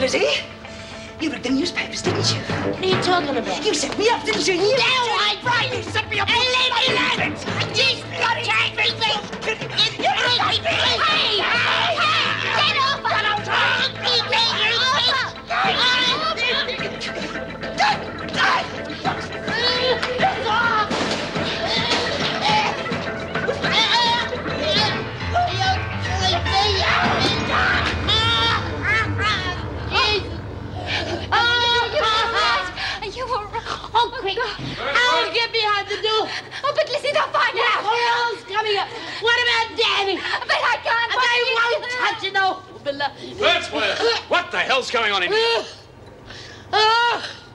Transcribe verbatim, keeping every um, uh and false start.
newspapers, eh? You read the newspapers, didn't you? What are you talking about? You set me up, didn't you? You no, I right. You set me up. Hey, leave me alone! You bloody take me! You bloody Hey! Hey! Get off! Get off! Oh, quick! I'll get behind the door. Oh, but Lizzie, they'll find out. Who else coming up? What about Danny? But I can't. They won't touch it, no. Wordsworth! What the hell's going on in here? Uh, uh,